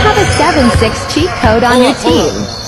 have a 7-6 cheat code on your team.